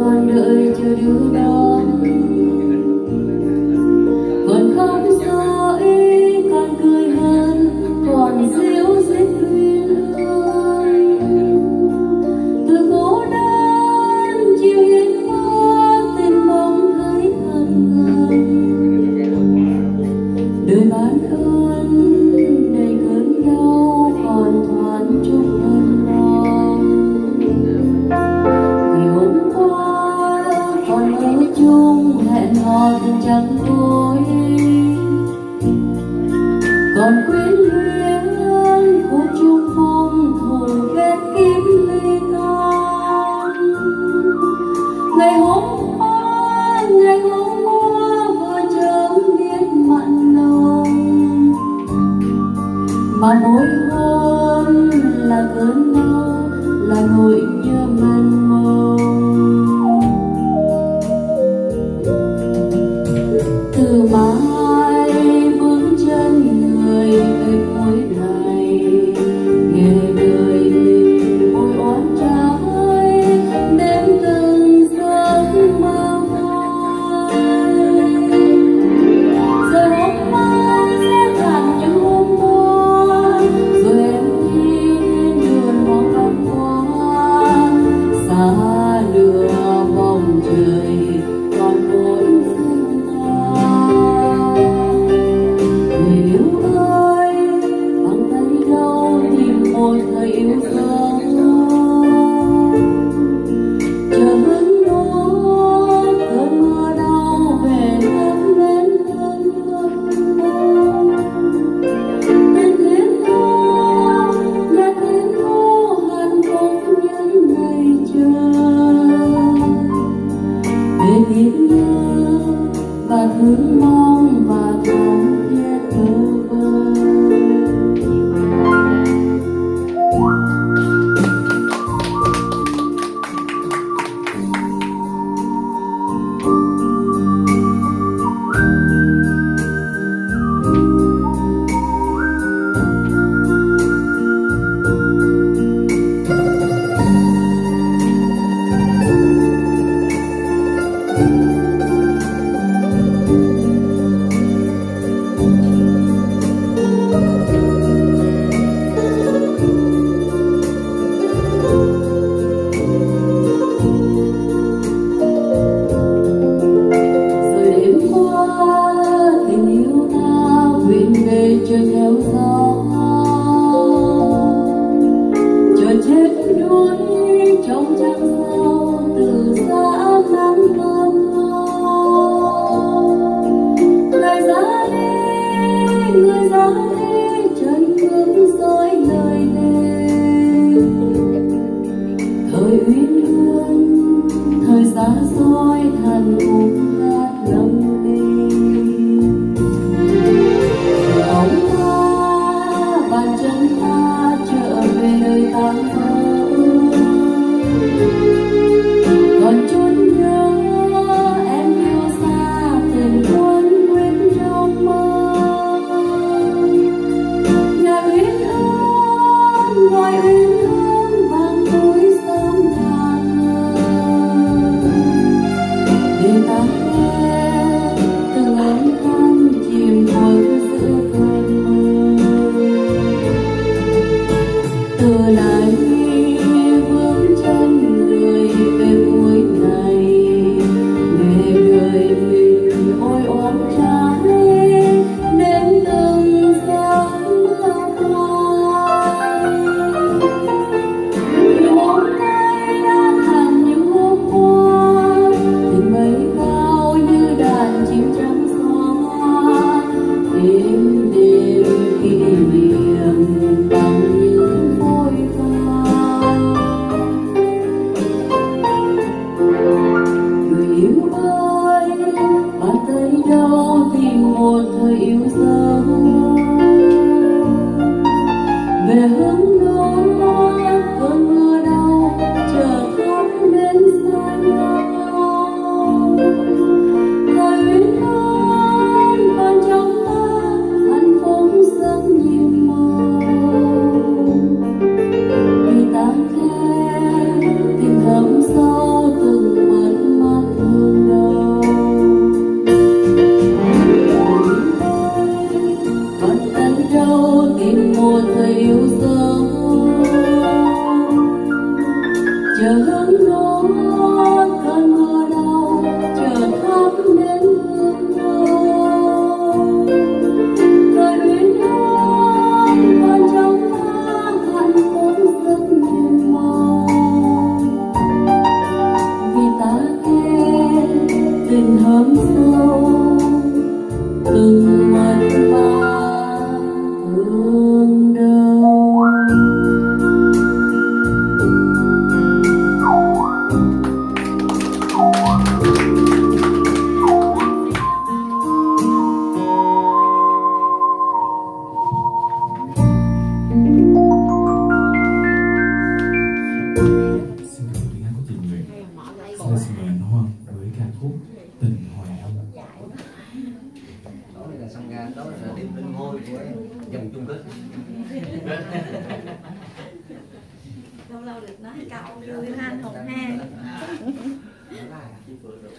còn đợi chờ đưa đón, còn khóc dỗi, còn cười hơn, còn díu dít luyến ơi. Từ cố đơn chiều hiên qua tên bóng thấy thân gần, đời bán ơn đầy cơn đau còn thoáng chút ân lòng. Ngày hôm qua còn ở chung hẹn hò tình trăng tối, còn quyến luyến khúc chung phong thù ghét kiếm ly non. Ngày hôm qua vợ chồng biết mặn nồng, mà mỗi hôm là cơn đau, là nỗi nhớ mênh mông. Từ mai bước chân người về cuối này, nghe đời ôi oán trái đêm từng giấc mơ phai. Rồi hôm mai sẽ thành những hôm qua, rồi em đi đường mong năm qua, xa lửa vòng trời còn mỗi sinh hoa. Người yêu ơi, bằng tay đâu tìm một thời yêu dấu, chờ hứng nốt cơn mưa đau về thắp lên cơn hân hoan. Bên thiên thu hạnh phúc những ngày chờ, về biết nhớ và thương mong và thắm thiết thơ vơ. Trôi theo gió, chờ chết đuối trong trăng sao từ xa nắng thơm tho. Người ra đi chân bước dối lời thề, thời uyên ương thời xa xôi thần cũng hát lầm ly. Bàn chân ta trở về nơi tan vỡ, còn chút nhớ em yêu xa tình quân quyết trong mơ. Nhà uyên ương ngoài uyên ương vang tối sớm ngàn ngờ, để ta nghe đừng mất ba thương đâu. Xin mời anh Hoàng với ca khúc Tình Hoài Âm. Đó là song gan, đó là điểm lên ngôi của dòng chung kết. Lâu lâu được nói cậu vui ha, hồn ha.